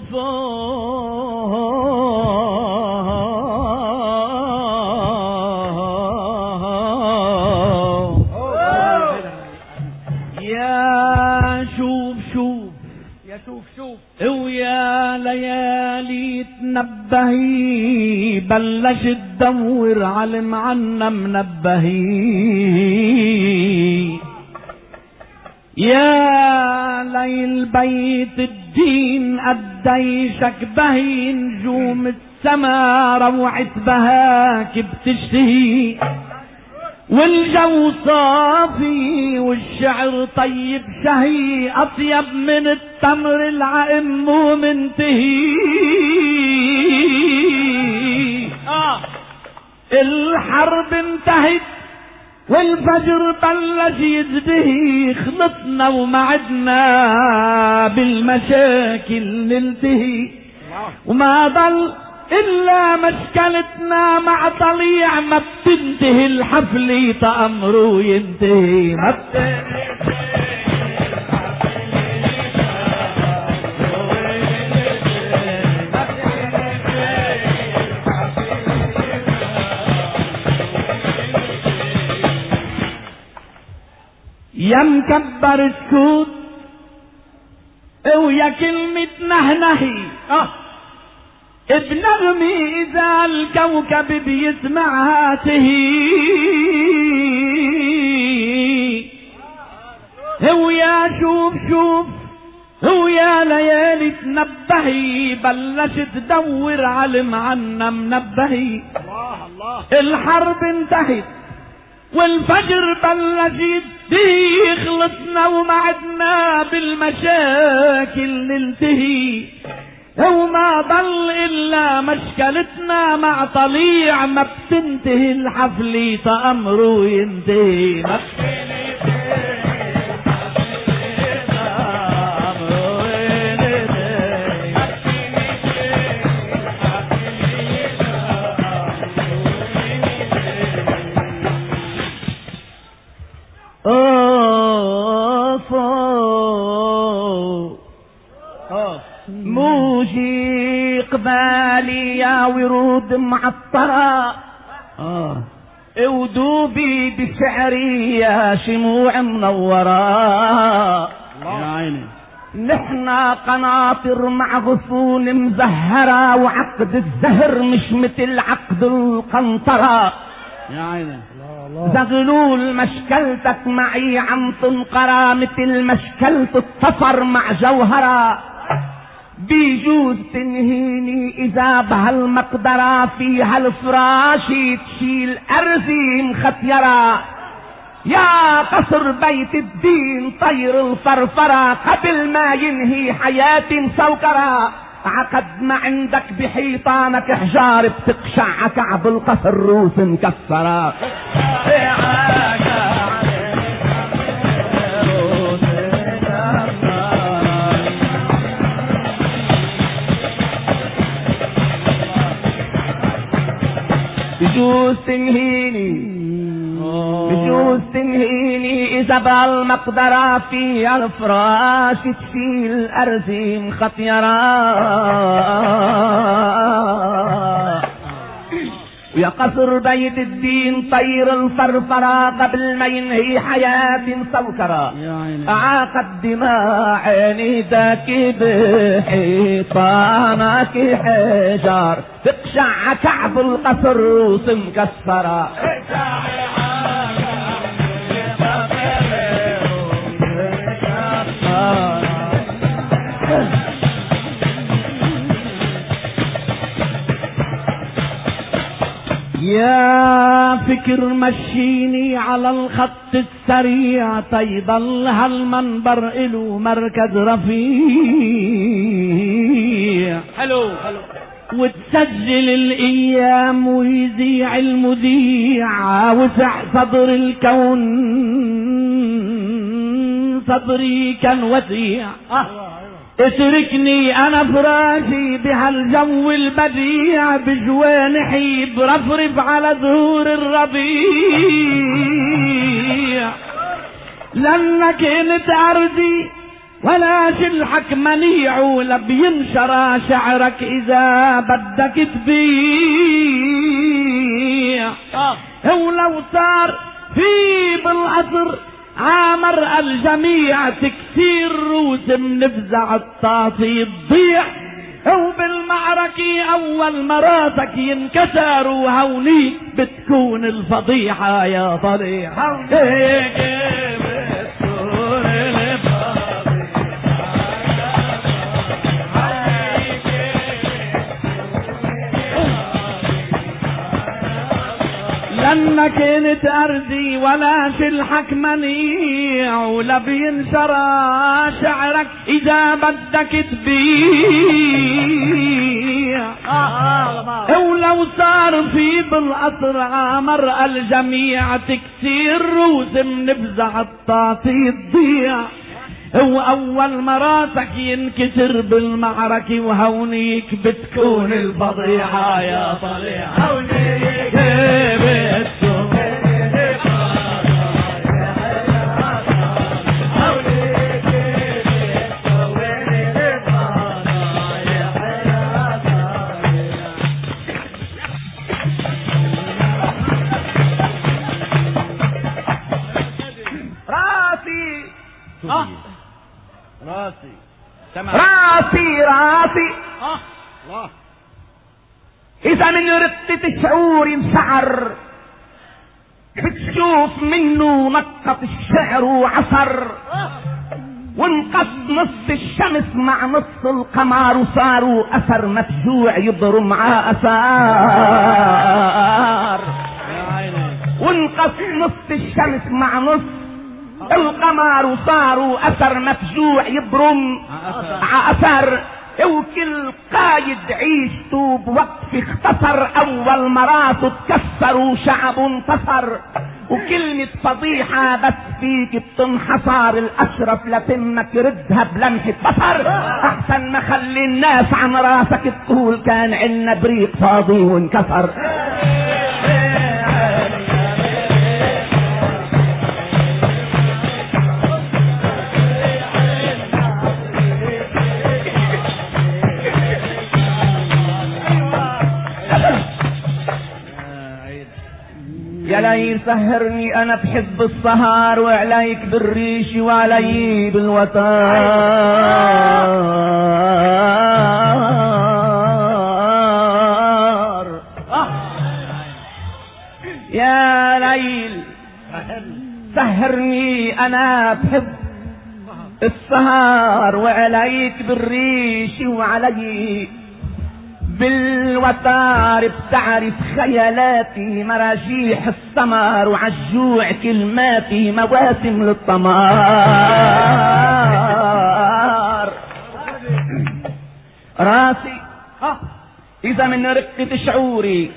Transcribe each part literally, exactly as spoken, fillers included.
يا شوف شوف يا شوف شوف ويا ليالي تنبهي بلش تدور على المعنى منبهي يا ليل بيت الدين قديشك بهي نجوم السما روعة بهاك بتشتهي والجو صافي والشعر طيب شهي أطيب من التمر العقم مو منتهي آه. الحرب انتهت والفجر بلش يزدهي خلطنا وما عدنا بالمشاكل نلتهي وما ضل إلا مشكلتنا مع طليع ما بتنتهي الحفلة تأمره ينتهي ما بتنتهي يا مكبر السكوت ويا كلمة نهنهي اه بنغمي اذا الكوكب بيسمعها تهي هو يا شوف شوف هو يا ليالي تنبهي بلشت تدور على المعنى منبهي الحرب انتهت والفجر بلش يدي خلصنا وما عدنا بالمشاكل ننتهي وما ضل الا مشكلتنا مع طليع ما بتنتهي الحفلة تأمره ينتهي موجي قبالي يا ورود معطرة آه. ودوبي بشعري يا شموع منورة يا عيني نحنا قناطر مع غصون مزهرة وعقد الزهر مش مثل عقد القنطرة يا عيني زغلول مشكلتك معي عم تنقرة مثل مشكلة الصفر مع جوهرة بيجوز تنهيني اذا بهالمقدرة في هالفراشي تشيل ارزي مختيرة يا قصر بيت الدين طير الفرفرة قبل ما ينهي حياتي مسوكرة عقد ما عندك بحيطانك حجار بتقشع كعب القصر روس مكسرة بجوز تنهيني بجوز تنهيني اذا بالمقدرة في الفراش تشيل ارزي مخطيرة ويا قصر بيت الدين طير الفرفرة قبل ما ينهي حياتي مسوكرة اعاقد دماء عيني ذاك بحيطانك حجار تقشع كعب القصر روس مكسرة يا فكر مشيني على الخط السريع تيضل هالمنبر إله مركز رفيع حلو حلو وتسجل الايام ويذيع المذيع وسع صدر الكون صدري كان وسيع اتركني انا فراشي بهالجو البديع بجوانحي برفرف على ظهور الربيع لانك انت ارضي ولا جلحك منيع ولا بينشرى شعرك اذا بدك تبيع. ولو صار في بالقصر عامر الجميع تكسير روس منفزع الطاطي تضيع. وبالمعركة اول مراتك ينكسر وهونيك بتكون الفضيحة يا طليع. لأنك كنت أرضي ولا جلحك منيع ولا بينشرى شعرك إذا بدك تبيع. ولو صار في بالقصر عامر الجميع تكسير روس منفزع الطاطي تضيع. وأول مراتك ينكسر بالمعركة وهونيك بتكون الفضيحة يا طليع. هونيك بتكون راسي راسي راسي راسي اه الله. اذا من رقة الشعور انسعر بتشوف منه نقط الشعر وعصر. وانقص نص الشمس مع نص القمر وصاروا اثر مفجوع يضرم مع اثار. وانقص نص الشمس مع نص القمر وصاروا اثر مفجوع يبرم اثر. وكل قايد عيشته بوقف اختصر. اول مراته تكسر وشعب انتصر. وكلمة فضيحة بس فيك بتنحصر. الاشرف لتمك ردها بلمحة بصر. احسن ما خلي الناس عن راسك تقول كان عنا بريق فاضي وانكسر. يا ليل سهرني انا بحب السهر وعليك بالريش وعلي بالوتار. يا ليل سهرني انا بحب السهر وعليك بالريش وعلي بالوتار. بتعرف خيالاتي مراجيح السمر وعالجوع كلماتي مواسم للطمار. راسي اذا من رقة شعوري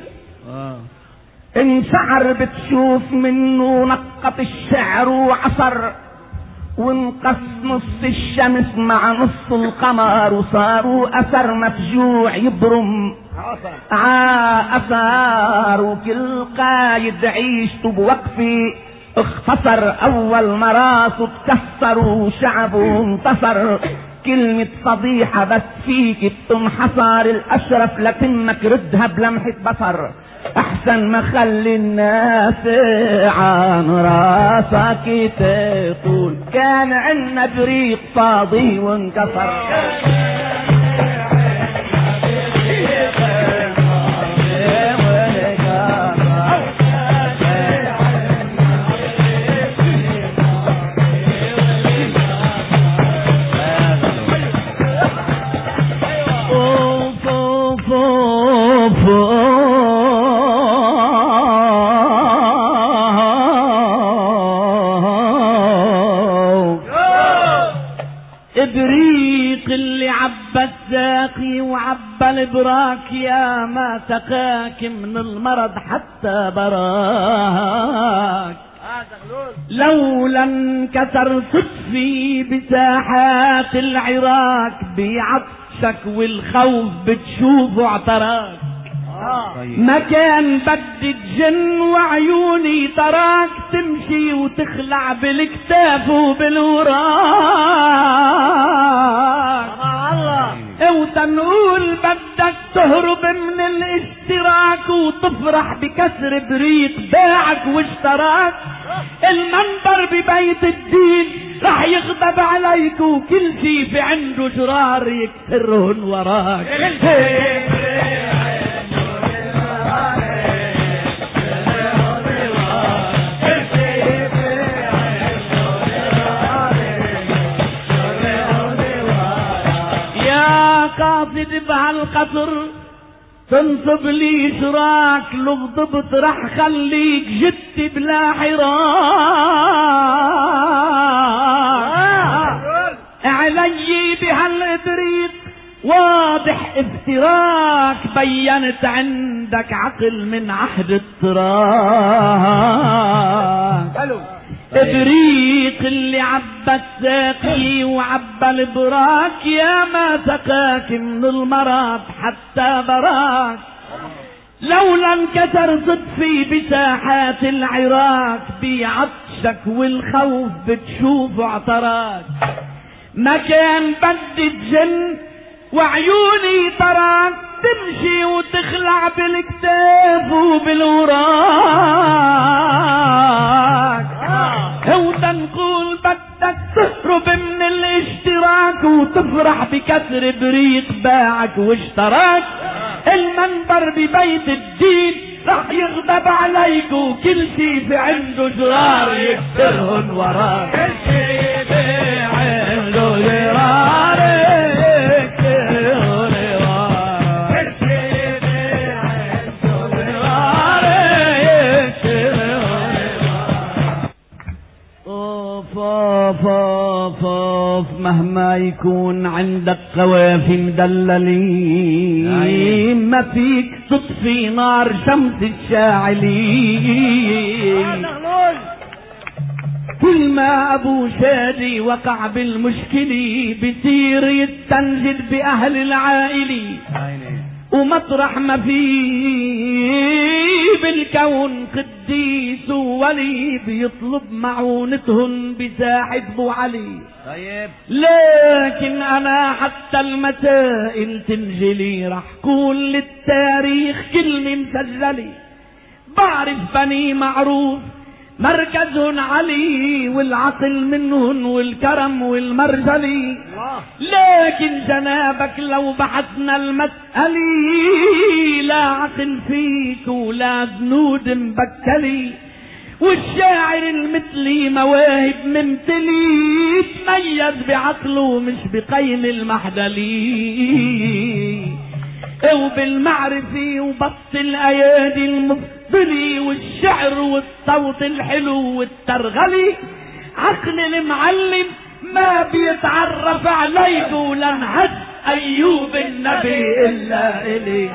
انشعر بتشوف منه نقط الشعر وعصر. وانقص نص الشمس مع نص القمر وصاروا اثر مفجوع يبرم اثار. وكل قايد عيشته بوقفي اختصر. اول مراسه تكسر وشعبه انتصر. كلمة فضيحة بس فيك بتنحصر. الاشرف لتمك ردها بلمحة بصر. احسن ما خلي الناس عن راسك تقول كان عنا بريق فاضي وانكسر. ابريق اللي عبى الساقي وعبى البراك يا ما سقاك من المرض حتى براك. لولا انكسر صدفي بساحات العراك بعطشك والخوف بتشوفه اعتراك. ما كان بدي تجن وعيوني تراك تمشي تمشي وتخلع بالكتاف وبالوراك وتنقول بدك تهرب من الاشتراك وتفرح بكسر بريق باعك واشتراك. المنبر ببيت الدين رح يغضب عليك وكل شي في عنده جرار يكسرهن وراك. قاصد بهالقصر تنصب لي شراك لو غضبت رح خليك جت بلا حراك. علي بهالابريق واضح افتراك بينت عندك عقل من عهد التراك. ابريق اللي عبى الساقي وعبى البراك يا ما سقاك من المرض حتى براك. لولا انكسر صدفي بساحات العراك بعطشك والخوف بتشوف اعتراك. ما كان بدي تجن وعيوني تراك تمشي وتخلع بالكتاف وبالوراك. وتنقول بدك تهرب من الاشتراك وتفرح بكسر بريق باعك واشتراك. المنبر ببيت الدين رح يغضب عليك وكل شي في عنده جرار يكسرهن وراك. كل شي في عنده جرار مهما يكون عندك قوافي مدللين ما فيك تطفي نار شمس الشاعلين. كل ما ابو شادي وقع بالمشكلة بصير يستنجد باهل العائلة ومطرح ما فيه بالكون قديس وولي بيطلب معونتهن بساحة ابو علي. طيب لكن انا حتى المسائل تنجلي رح قول للتاريخ كلمة مسجلة. بعرف بني معروف مركزهن علي والعقل منهن والكرم والمرجلي. لكن جنابك لو بحثنا المسألة لا عقل فيك ولا ذنود مبكلي. والشاعر المثلي مواهب ممتلي تميز بعقله مش بقيم المحدلي. وبالمعرفة وبسط الايادي المفضلي والشعر والصوت الحلو والترغلي. عقل المعلم ما بيتعرف عليك ولن هد ايوب النبي الا الي.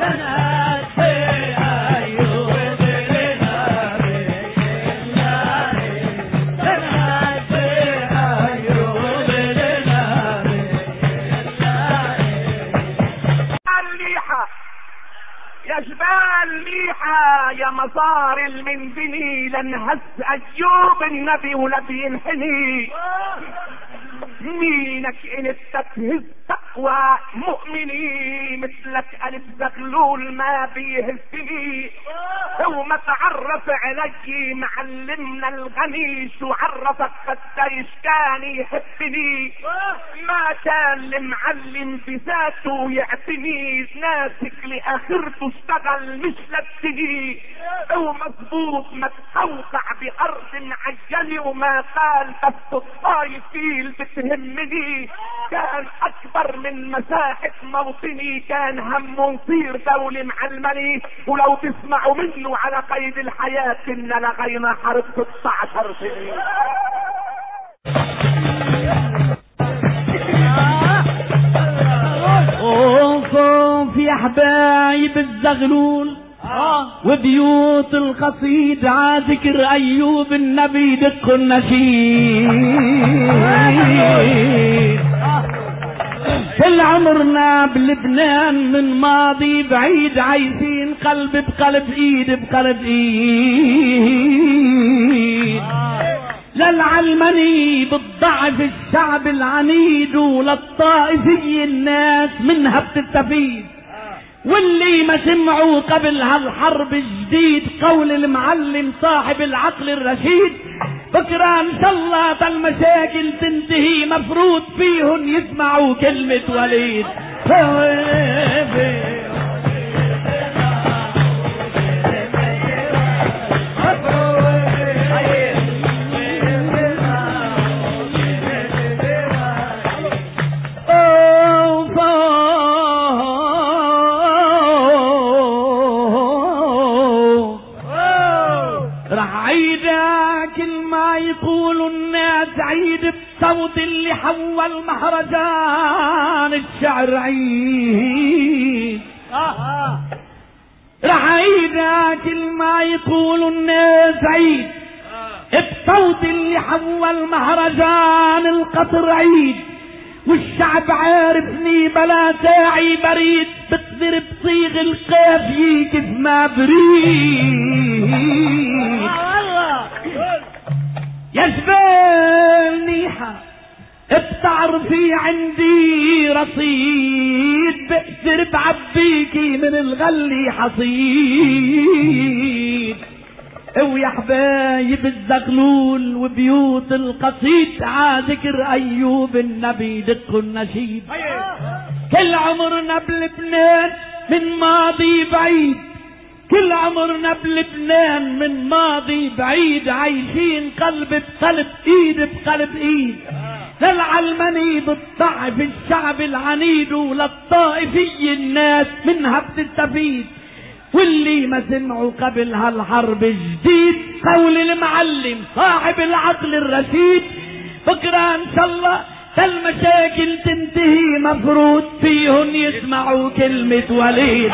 يا جبال ميحة يا مصار المنزلي لنهز ايوب النبي ولا بينحني. مينك ان تهز تقوى مؤمني مثلك الف زغلول ما بيهزني. وما تعرف علي معلمنا الغني شو عرفك قديش كان يحبني. ما كان المعلم بذاته يعتني ناسك لاخرته اشتغل مش لبتني. ومظبوط ما تفوقع بارض معجني وما قال بس الطايفين بتهمني. كان اكبر من مساحة موطني كان همه نصير دولة معلمني. ولو تسمعوا منه على قيد الحياة كنا لغينا حرب ستة عشر سنين. اوصف يا حبايب الزغلول وبيوت القصيد عذكر ايوب النبي دق النشيد. كل عمرنا بلبنان من ماضي بعيد عايزين قلب بقلب ايد بقلب ايد. للعلماني بالضعف الشعب العنيد، وللطائفي الناس منها بتستفيد. واللي ما سمعوا قبل هالحرب الجديد قول المعلم صاحب العقل الرشيد، بكرة ان شاء الله المشاكل تنتهي، مفروض فيهم يسمعوا كلمة وليد. صوت اللي حول مهرجان الشعر عيد. رح عيدها كل ما يقولوا الناس عيد، بصوت اللي حول مهرجان القطر عيد. والشعب عارفني بلا داعي بريد، بقدر بصيغ القافية كيف ما بريد. يا جبال نيحة بتعرفي عندي رصيد، بقدر بعبيكي من الغلي حصيد. ويا حبايب الزغلول وبيوت القصيد، عاذكر ايوب النبي دق النشيد. كل عمرنا بلبنان من ماضي بعيد، كل عمرنا بلبنان من ماضي بعيد، عايشين قلب بقلب ايد بقلب ايد. للعلماني بالضعف الشعب العنيد، وللطائفي الناس منها بتستفيد. واللي ما سمعوا قبل هالحرب الجديد قول المعلم صاحب العقل الرشيد، بكرة ان شاء الله المشاكل تنتهي، مفروض فيهم يسمعوا كلمة وليد.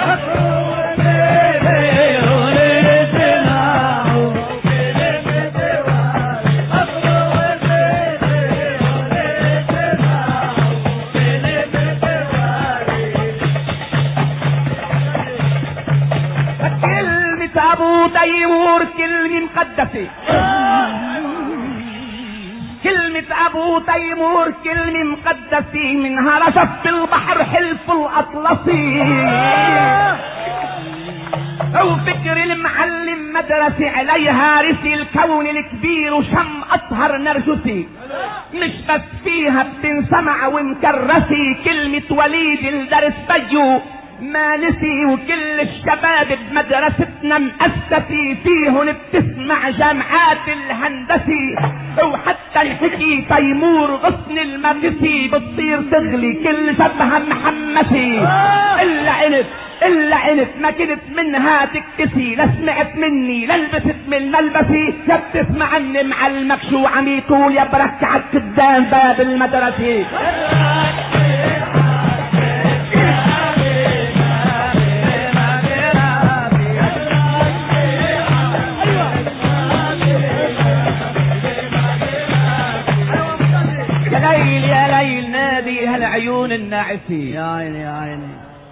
كلمة ابو تيمور كلمة مقدسة، كلمة ابو تيمور كلمة مقدسة، منها رشف البحر حلف الاطلسي. او فكر المعلم مدرسة عليها رسي الكون الكبير وشم اطهر نرجسي، مش بس فيها بتنسمع ومكرسي. كلمة وليد الدرس بيو ما نسي، وكل الشباب بمدرستنا مؤسسي، فيهن بتسمع جامعات الهندسي. وحتى الحكي تيمور غصن المدرسي، بتصير تغلي كل شبهها محمسي. الا عنف الا عنف ما كنت منها تكتسي، لا سمعت مني لا لبست من ملبسي. يا بتسمع عني معلمك شو عم يقول، يا بركعك قدام باب المدرسة. يا ليل يا ليل نادي هالعيون الناعسي، يا عيني يا عيني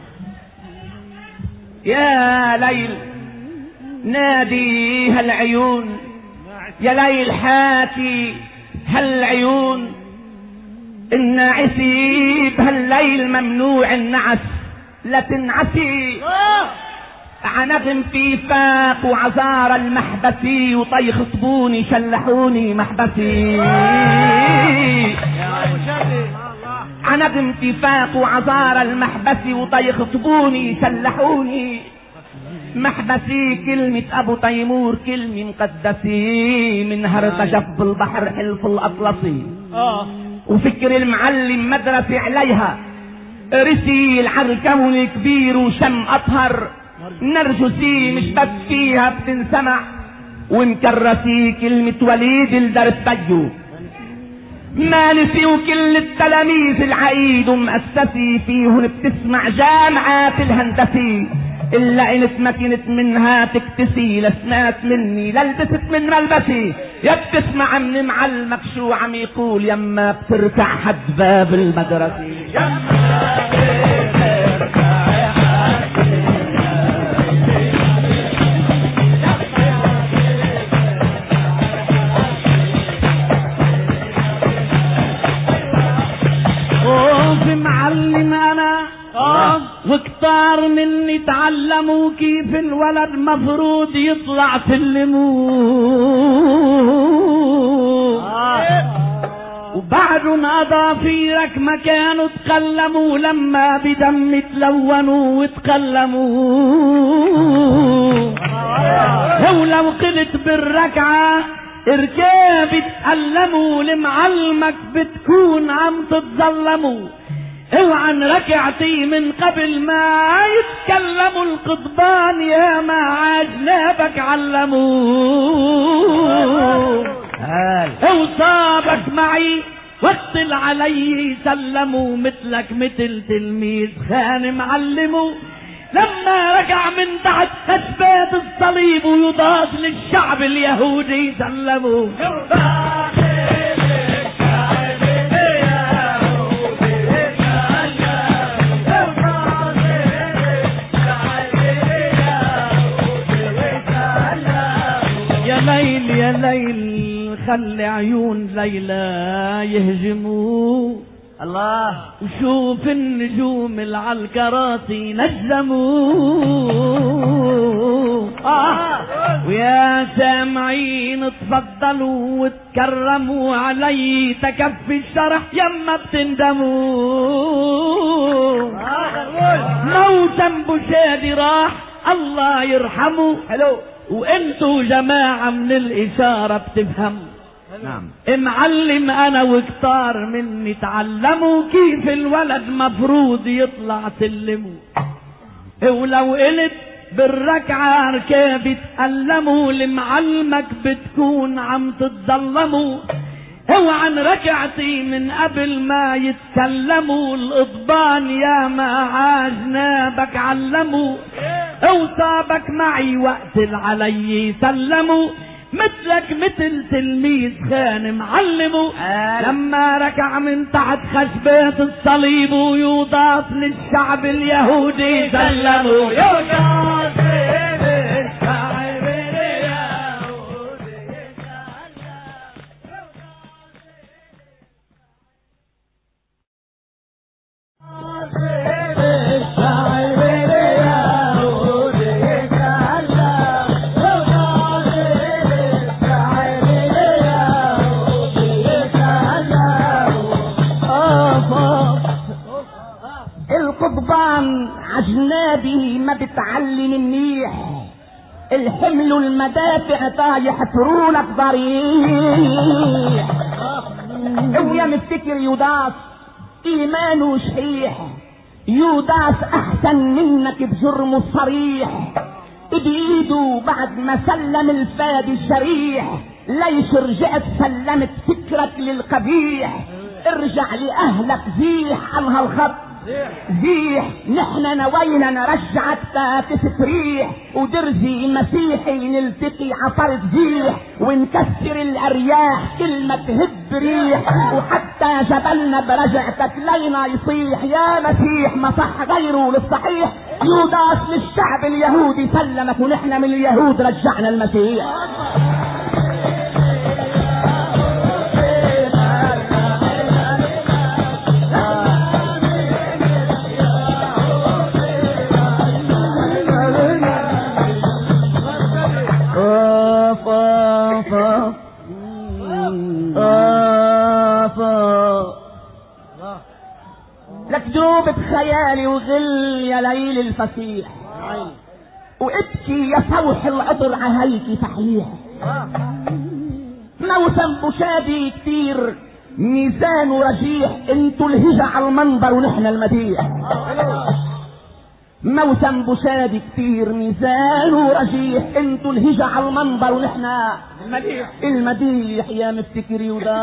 يا ليل نادي هالعيون، يا ليل حاكي هالعيون الناعسي. بهالليل ممنوع النعس لا تنعسي. عنغم في فاق وعزار المحبسي، وطي خطبوني شلحوني محبسي. عنغم في فاق وعزار المحبسي، وطي خطبوني شلحوني محبسي. كلمة ابو تيمور كلمة مقدسي، منها ارتجف بالبحر حلف الاطلسي. وفكر المعلم مدرسة عليها رسي العر كون كبير وشم اطهر نرجسي. مش بس فيها بتنسمع ومكرسي، كلمة وليد الدرس بيو ما نسي. وكل التلاميذ العقيد ومؤسسي، فيهن بتسمع جامعات الهندسي. الا انت ما كنت منها تكتسي، لا سمعت مني لا لبست من ملبسي. يا بتسمع من معلمك شو عم يقول، يما بتركع حد باب المدرسة. معلم انا اه وكتار مني تعلموا كيف الولد مفروض يطلع سلموه آه. وبعد اظافيرك ما كانوا تكلموا لما بدم تلونوا وتكلموا ولو قلت بالركعة اركاب تألموا لمعلمك بتكون عم تتظلموا اوعى ركعتي من قبل ما يتكلموا القضبان يا ما عجنابك علموا اوصابك معي وقت علي سلموا مثلك مثل تلميذ خان معلمه لما رجع من تحت خشبات الصليب ويضاف للشعب اليهودي سلموا يا ليل يا ليل خلي عيون ليلى يهجموا الله وشوف النجوم اللي على الكراسي نجموا آه. ويا سامعين تفضلوا وتكرموا علي تكفي الشرح يما بتندموا آه. موتا بشادي راح الله يرحمه حلو وانتوا جماعة من الاشارة بتفهموا نعم معلم انا وكتار مني تعلموا كيف الولد مفروض يطلع سلموا ولو قلت بالركعة ركاب تألموا لمعلمك بتكون عم تتظلموا اوعى ركعتي من قبل ما يتكلموا القضبان يا ما عاجنابك علموا اوصابك معي وقت العلي سلموا مثلك مثل تلميذ خان معلمه آه. لما ركع من تحت خشبات الصليب ويضاف للشعب اليهودي سلموا القضبان عجنابي ما بتعلم منيح الحمل المدافع طايح ترولك ضريح ويا مفتكر يوداس ايمانه شحيح يوداس احسن منك بجرمه الصريح بايده بعد ما سلم الفادي الشريح ليش رجعت سلمت فكرك للقبيح ارجع لاهلك زيح عنها الخط زيح نحن نوينا نرجعك تستريح ودرزي مسيحي نلتقي عصر زيح ونكسر الارياح كلمة تهب ريح وحتى جبلنا برجعتك لينا يصيح يا مسيح ما صح غيره للصحيح يوداس للشعب اليهودي سلمك ونحن من اليهود رجعنا المسيح لكذوبة خيالي وغل يا ليل الفسيح وابكي يا فوح العطر عهيكي صحيح موسم بشادي كتير ميزان ورجيح انتوا الهجع على المنبر ونحن المديح موسم بشادي كتير ميزان ورجيح انتوا الهجع على المنبر ونحن المديح المديح يا مفتكر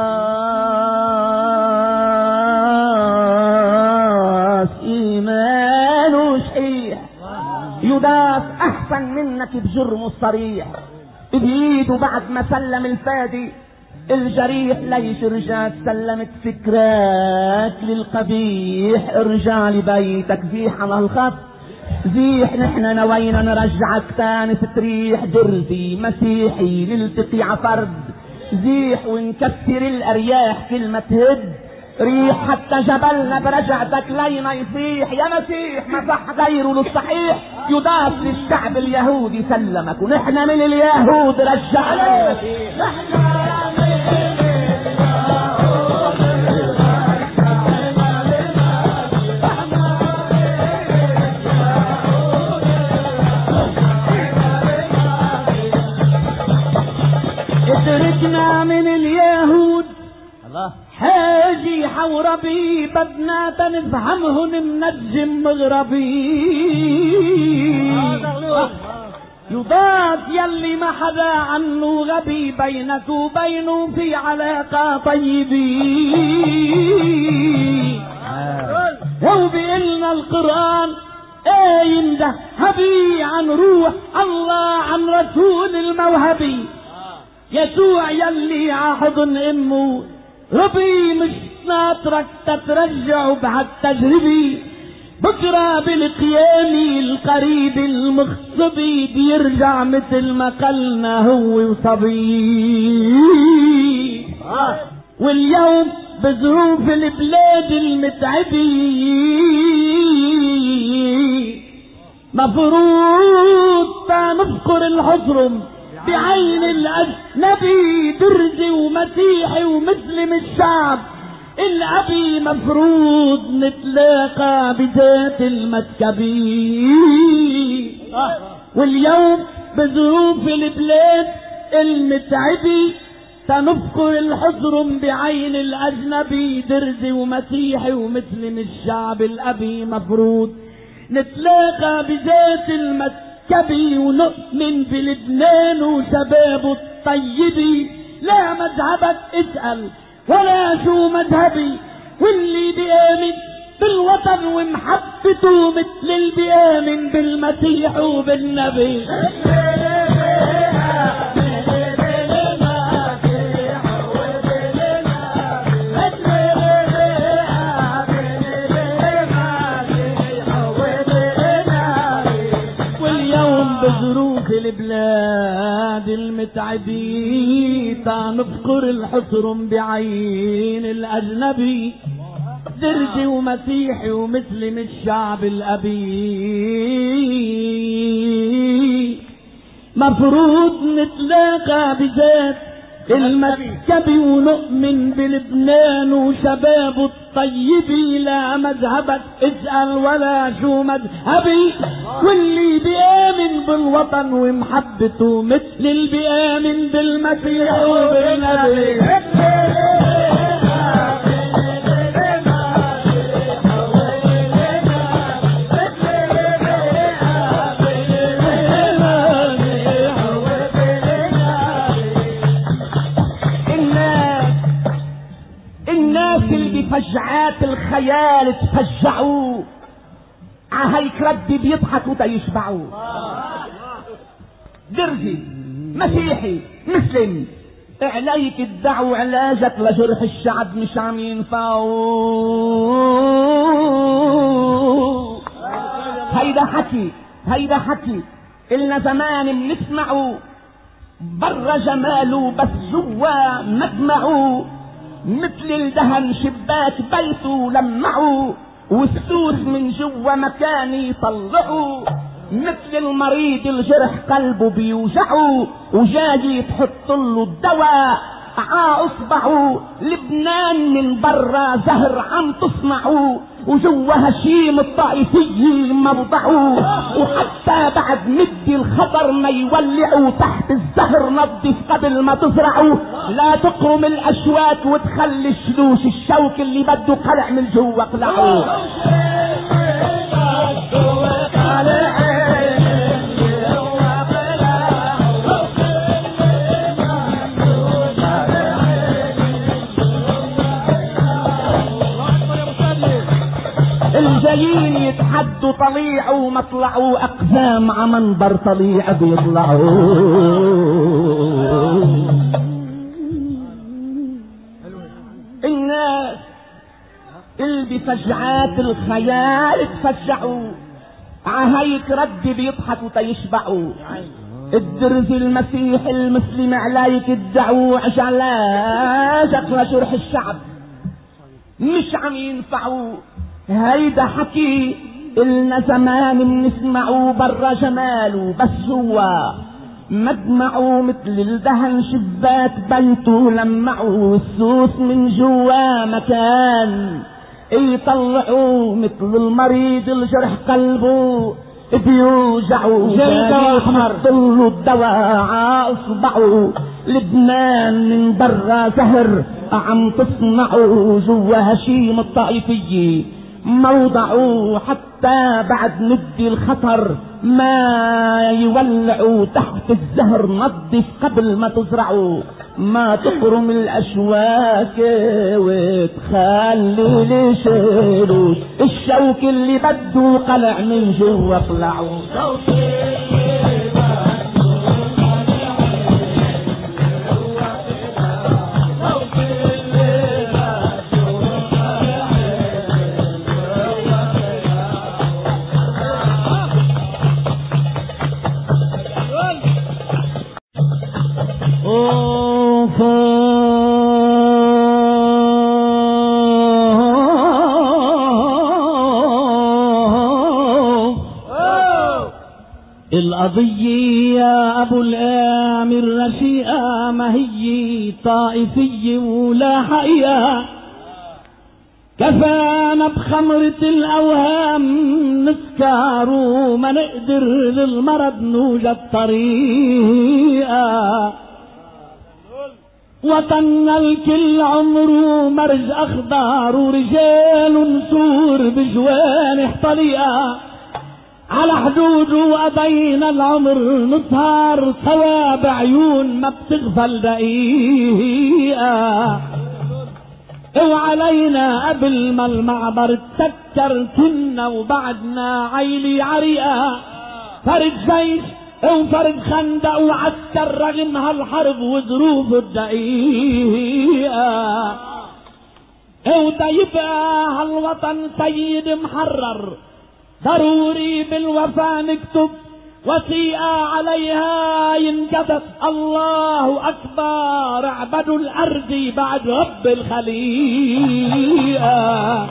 يوداس ايمان شحيح يوداس احسن منك بجرمه الصريح بايده بعد ما سلم الفادي الجريح ليش رجعت سلمت فكرك للقبيح ارجع لبيتك زيح على الخط زيح نحن نوينا نرجعك تاني تريح درزي مسيحي نلتقي عفرد زيح ونكسر الارياح كلمة هد ريح حتى جبلنا برجعتك لينا يصيح يا مسيح ما صح غيره للصحيح يضاف للشعب اليهودي سلمك ونحن من اليهود رجعنا المسيح اتركنا من اليهود الله حاجي حوربي بدنا تنفهمهن منجم مغربي يضاف يلي ما حدا عنه غبي بينك وبينه في علاقة طيبة لو بيقلنا القرآن اين ده هبي عن روح الله عن رسول الموهبي يسوع يلي عهد امه ربي مش ناطرك تترجع بهالتجربة بكرة بالقيام القريب المخصبي بيرجع مثل ما قلنا هو وصبي واليوم بظروف البلاد المتعبة مفروض نذكر الحضرم بعين الأجنبي درزي ومسيحي ومسلم الشعب الأبي مفروض نتلاقى بذات المسكبي واليوم بظروف البلاد المتعبة سنذكر الحضرم بعين الأجنبي درزي ومسيحي ومسلم الشعب الأبي مفروض نتلاقى بذات المسكبي كبي ونؤمن بلبنان وشبابه الطيبي لا مذهبك اسأل ولا شو مذهبي واللي بيآمن بالوطن ومحبته مثل اللي بيآمن بالمسيح وبالنبي بظروف البلاد المتعبين نذكر الحصرم بعين الأجنبي درزي ومسيحي ومسلم الشعب الأبي مفروض نتلاقى بذات المسكبي ونؤمن بلبنان وشبابه الطيبي لا مذهبك اسأل ولا شو مذهبي واللي بيآمن بالوطن ومحبته مثل اللي بيآمن بالمسيح وبالنبي فجعات الخيال تفجعوا عهيك ربي بيضحكوا تيشبعوا درزي مسيحي مسلم عليك الدعوة علاجك لجرح الشعب مش عم ينفعوا هيدا حكي هيدا حكي إلنا زمان بنسمعوا برا جماله بس جوا مدمعوا مثل الدهن شباك بيته لمعوا والسوس من جوا مكان يطلعوا مثل المريض الجرح قلبه بيوجعوا وجاي تحط له الدواء ع اصبعوا لبنان من برا زهر عم تصنعوا وجوا هشيم الطائفي موضعوا وحتى بعد مدي الخطر ما يولعوا تحت الزهر نظف قبل ما تزرعوا لا تقرم الاشواك وتخلي الشلوش الشوك اللي بده قلع من جوا قلعوا الجايين يتحدوا طليعوا مطلعوا اقزام ع منبر طليع بيطلعوا الناس اللي بفجعات الخيال تفجعوا عهيك ربي بيضحكوا تيشبعوا الدرز المسيح المسلم عليك الدعوة عشان علاجك لجرح الشعب مش عم ينفعوا. هيدا حكي إلنا زمان بنسمعوا برا جماله، بس جوا مدمعوا مثل الدهن شباك بيته لمعوا السوس من جوا مكان يطلعوا مثل المريض الجرح قلبه بيوجعوا جلده احمر ضلوا الدواء عاصبعوا. لبنان من برا زهر عم تصنعوا جوا هشيم الطائفية موضعوا حتى بعد ندي الخطر ما يولعوا تحت الزهر. نظف قبل ما تزرعوا ما تقرم الاشواك وتخلي لشيلوش الشوك اللي بده قلع من جوا طلعوا. القضية يا أبو الآمر رشيئة ما هي طائفية ولا حقيقة. كفانا بخمرة الأوهام نسكر وما نقدر للمرض نوجد طريقة. وطننا الكل عمره مرج أخضر ورجال نسور بجوانح طليقة. على حدوده وقضينا العمر نسهر سوا بعيون ما بتغفل دقيقة. وعلينا قبل ما المعبر تسكر كنا وبعدنا عيلي عريقة. فرد جيش وفرد خندق وعسكر رغم هالحرب وظروف الدقيقة. ودا يبقى هالوطن سيد محرر ضروري بالوفا نكتب وثيقة عليها ينكتب الله أكبر اعبدوا الأرض بعد رب الخليقة.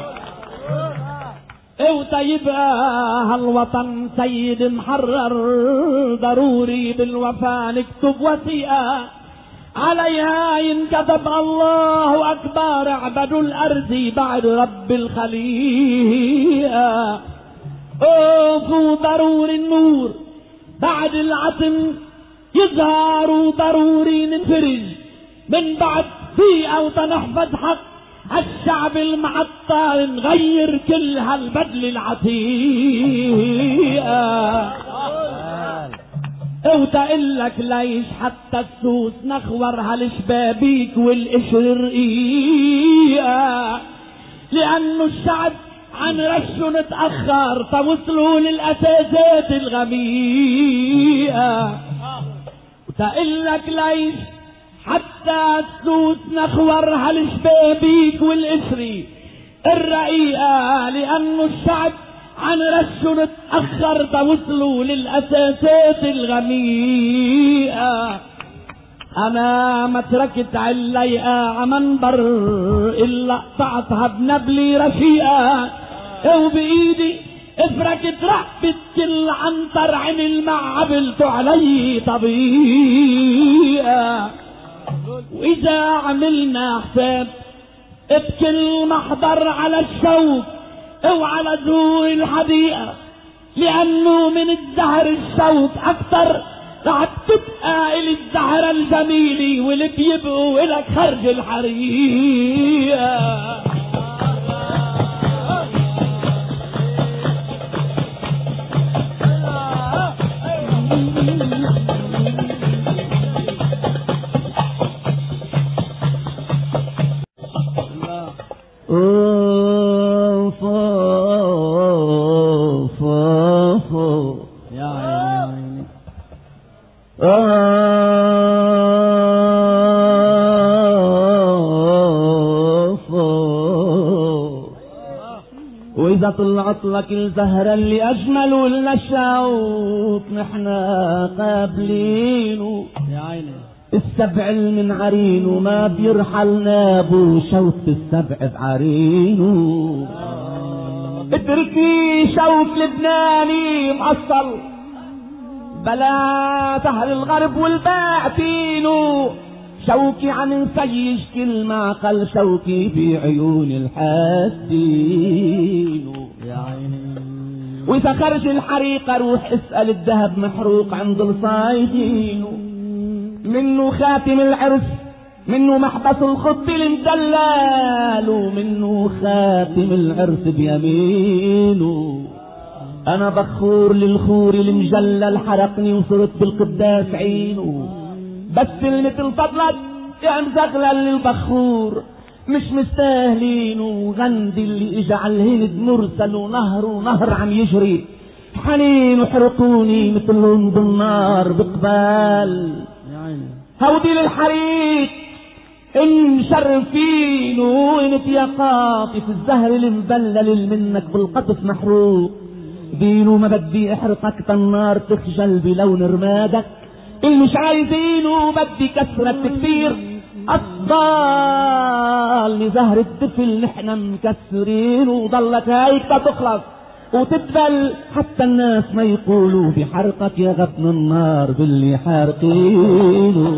اوتا يبقى هالوطن سيد محرر ضروري بالوفا نكتب وثيقة عليها ينكتب الله أكبر اعبدوا الأرض بعد رب الخليقة. اوفوا ضروري النور بعد العتم يظهر ضروري ننفرج من بعد فيئة وتنحفظ حق الشعب المعطر نغير كل هالبدل العتيقة. وتقلك ليش حتى السوس نخور هالشبابيك والقشر رقيقة. لأنه الشعب عن رشه نتأخر فوصلوا للأساسات الغميقة. وتقلك ليش حتى السوس نخور هالشبابيك والقشري الرقيقة. لأنه الشعب عن رشه نتأخر فوصلوا للأساسات الغميقة. أنا ما تركت عليقة عمنبر إلا قطعتها بنبلي رفيقة. وبإيدي افركت رقبة كل عنتر عن المع عبلته علي طبيعة. وإذا عملنا حساب بكل محضر على الشوك وعلى زهور الحديقة لأنه من الزهر الشوك أكثر رح تبقى إلي الزهرة الجميلة واللي بيبقوا إلك خرج الحريقة. وإذا طلعت لك الزهرة اللي أجمل لنا الشوط نحنا قابلينه. يا عيني السبع المنعرين وما بيرحل نابو شوك السبع بعرينه. اتركي شوك لبناني مقصل بلا سهل الغرب والباعتينه. شوكي عن نسيج كل ما قل شوكي في عيون الحاسين يا عيني. واذا خرج الحريقة روح اسأل الذهب محروق عند الصايدين. منه خاتم العرس منه محبس الخط المدلل ومنه خاتم العرس بيمينه. انا بخور للخور المجلل حرقني وصرت بالقداس عينه. بس مثل فضلك يا مزغلل للبخور مش مستاهلين. وغندي اللي اجى على الهند مرسل ونهر ونهر عم يجري حنين وحرقوني مثلهم بالنار بقبال. هودي للحريق مشرفين وانت يا قاطف الزهر المبلل اللي منك بالقطف محروق. دينه ما بدي احرقك النار تخجل بلون رمادك اللي مش عايزينه. بدي كسرك كثير أفضل لزهر الطفل نحن مكسرين. وضلك هيك تخلص وتدبل حتى الناس ما يقولوا بحرقك يا غبن النار باللي حارقينه.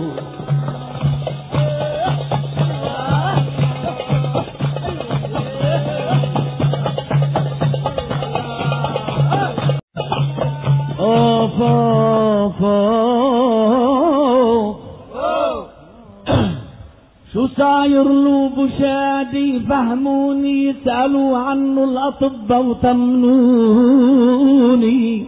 اوف اوف اوف شو صاير له بشادي فهموني يسألوا عنه الأطباء وطمنوني.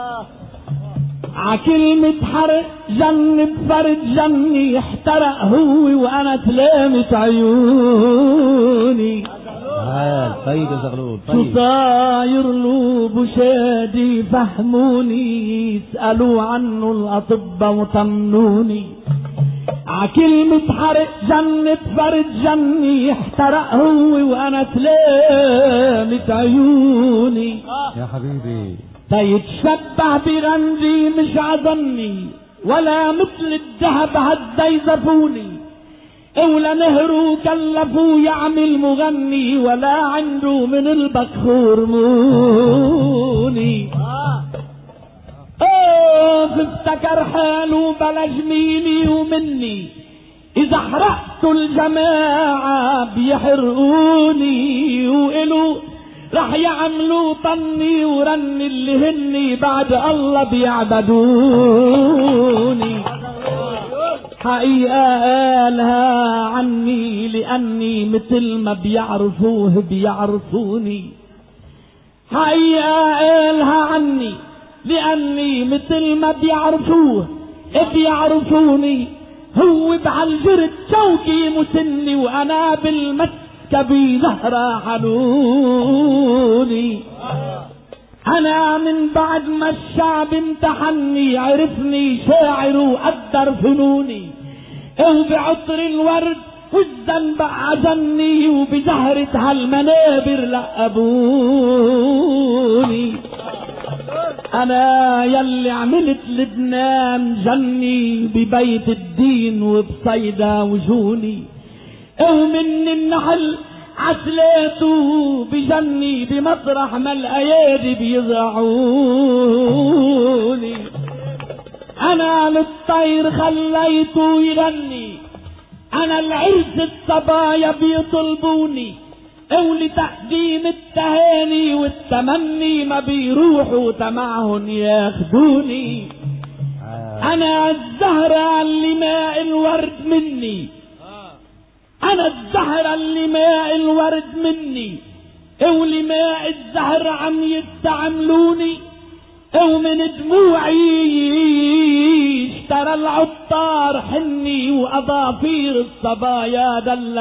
عكلمة حرق جن بفرد جني احترق هو وانا تلامت عيوني. طيب يا زغلول شو صاير له بشادي فهموني يسألوا عنه الأطباء وطمنوني. عكلمة حرق جنة فرد جني احترق هو وانا تلامت عيوني. يا حبيبي تيتشبه برمزي مش عظني ولا مثل الذهب هدا يزفوني. ولا نهرو كلفوا يعمل مغني ولا عنده من البخور موني. اوف افتكر حاله بلا جميلي ومني اذا حرقت الجماعة بيحرقوني. وإلو رح يعملوا طني ورن اللي هني بعد الله بيعبدوني. حقيقة قالها عني لأني مثل ما بيعرفوه بيعرفوني. حقيقة قالها عني لأني مثل ما بيعرفوه بيعرفوني. هو بعالجرد شوكي مسني وأنا بالمسكبي زهرة حنوني. أنا من بعد ما الشعب امتحني عرفني شاعر وقدر فنوني. وبعطر الورد والذنب عزني وبزهرة هالمنابر لقبوني. أنا يلي عملت لبنان جني ببيت الدين وبصيدا وجوني. ومن النحل عسلاته بجني بمطرح ما الأيادي بيزرعوني. أنا للطير خليته يغني. أنا العرس الصبايا بيطلبوني. ولتقديم التهاني والتمني ما بيروحوا تمعهن ياخدوني. أنا الزهرة اللي ماء الورد مني. أنا الزهرة اللي ماء الورد مني. ولماء الزهر عم يستعملوني. ومن دموعي اشترى العطار حني وأظافير الصبايا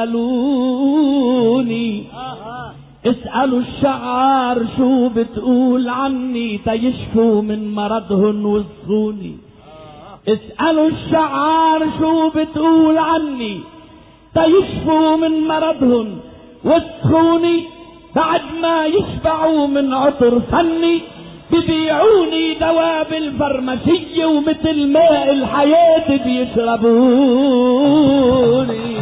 دللوني. اسألوا الشعار شو بتقول عني تيشفوا من مرضهن وسخوني. اسألوا الشعار شو بتقول عني تيشفوا من مرضهن وسخوني. بعد ما يشبعوا من عطر فني ببيعوني دواء بالفرماسية ومثل ماء الحياة بيشربوني.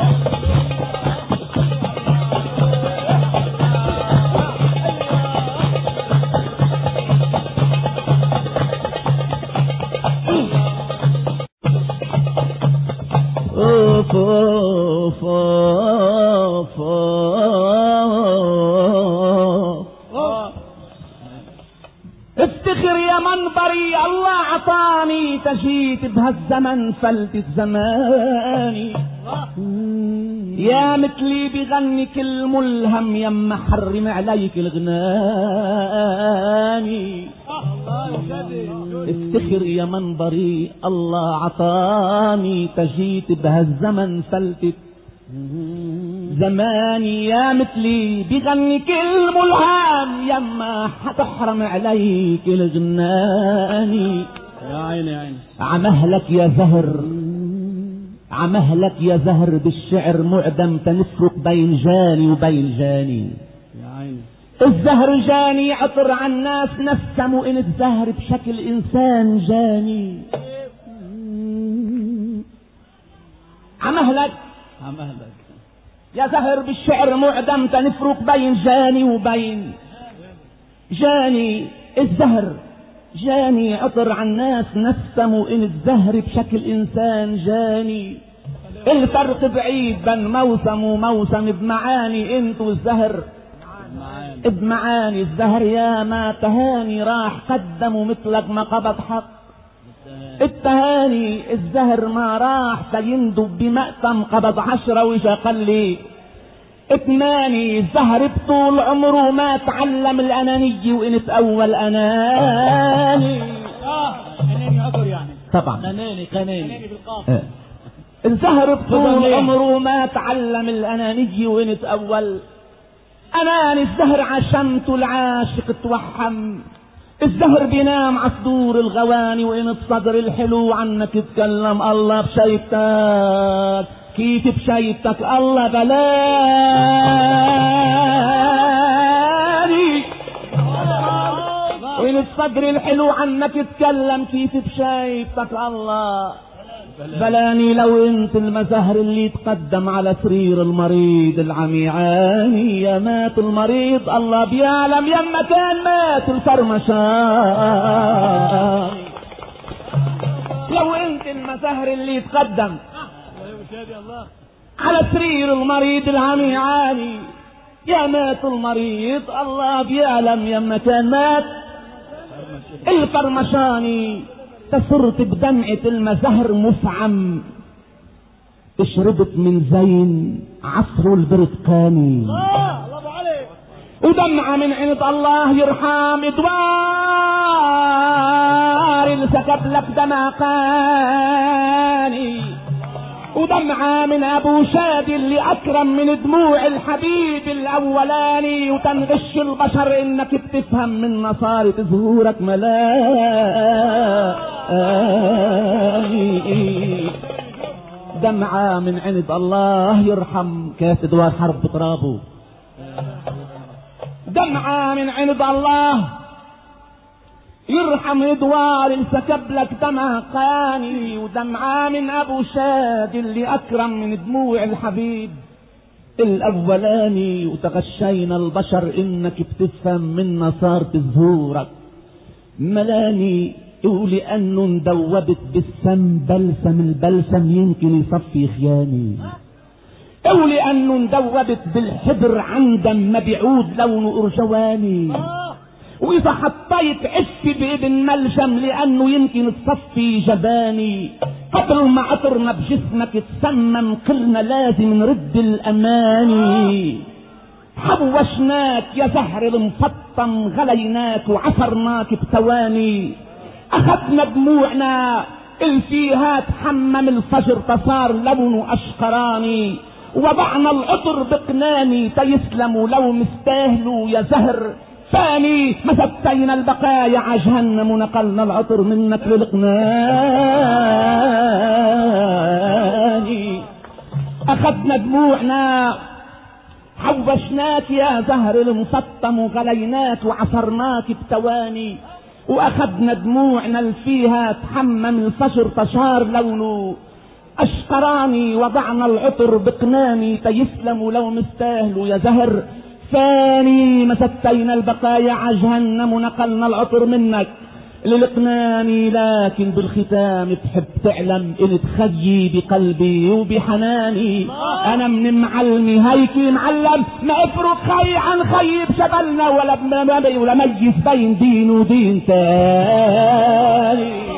اوف اوف اوف اوف. افتخر يا منبري الله عطاني تجيت بهالزمن فلت زماني. يا مثلي بغني كل ملهم يما حرم عليك الغناني. افتخر يا منبري الله عطاني تجيت بهالزمن فلتت زماني. يا مثلي بغني كل ملهم يما حتحرم عليك الغناني. يا عيني يا عيني عمهلك يا زهر عمهلك يا زهر بالشعر معدم تنفرق بين جاني وبين جاني. يا عيني الزهر جاني عطر عن الناس نسموا ان الزهر بشكل انسان جاني. عمهلك عمهلك يا زهر بالشعر معدم تنفرق بين جاني وبين جاني. الزهر جاني عطر عن الناس نسموا ان الزهر بشكل انسان جاني. الفرق بعيد بين موسم وموسم بمعاني. انت والزهر بمعاني. الزهر يا ما تهاني راح قدموا مثلك ما قبض حق التهاني. الزهر ما راح فيندب بمأتم قبض عشرة وجا قلي اتماني. الزهر بطول عمره ما تعلم الانانية وان تأول اناني. اه قناني عبر يعني طبعا قناني قناني بالقاف. اه. الزهر بطول عمره ما تعلم الانانية وان تأول اناني. الزهر عشمت العاشق توحم. الزهر بينام عصدور الغواني وان بصدر الحلو عنك تكلم. الله بشيبتك كيف بشيبتك الله بلاني. وان بصدر الحلو عنك تكلم كيف بشيبتك الله بلاني. لو انت المزهر اللي تقدم على سرير المريض العميعاني. يا مات المريض الله بيعلم يما كان مات الفرمشان. لو انت المزهر اللي تقدم على سرير المريض العميعاني. يا مات المريض الله بيعلم يما كان مات الفرمشاني. فصرت بدمعة المزهر مفعم. اشربت من زين عصر البرتقاني. الله الله عليك. ودمعة من عند الله يرحم ادوار اللي سكب لك دمعقاني. ودمعة من ابو شادي اللي اكرم من دموع الحبيب الاولاني. وتنغش البشر انك بتفهم من نصارة ظهورك ملاني. دمعة من عند الله يرحم كاس ادوار حرب بترابه. دمعة من عند الله يرحم ادوار انسكب لك دمع قاني. ودمعة من ابو شاد اللي اكرم من دموع الحبيب الاولاني. وتغشينا البشر انك بتفهم من نصارة ظهورك ملاني. ولانه اندوبت بالسم بلسم البلسم يمكن يصفي خياني. ولانه اندوبت بالحبر عندم ما بيعود لونه ارجواني. واذا حطيت عفي بابن ملجم لانه يمكن تصفي جباني. قبل ما عطرنا بجسمك تسمم قلنا لازم نرد الاماني. حوشناك يا زهر المفطم غليناك وعصرناك بثواني. اخذنا دموعنا الفيها تحمم الفجر فصار لونه اشقراني. وضعنا العطر بقناني تيسلموا لو مستاهلوا يا زهر ثاني. مسبتينا البقايا عجهنم ونقلنا العطر منك للقناني. اخذنا دموعنا حوشناك يا زهر المسطم وغليناك وعصرناك بتواني، واخدنا دموعنا اللي فيها تحمم الفشر تشار لونه اشقراني، وضعنا العطر بقناني تيسلموا لو مستاهلوا يا زهر فاني، مسكينا البقايا عجهنم ونقلنا العطر منك للقناني، لكن بالختام تحب تعلم ان تخيي بقلبي وبحناني، انا من معلمي هيكي معلم ما افرق خي عن خي بشبلنا ولا ولا ميز بين دين ودين تاني.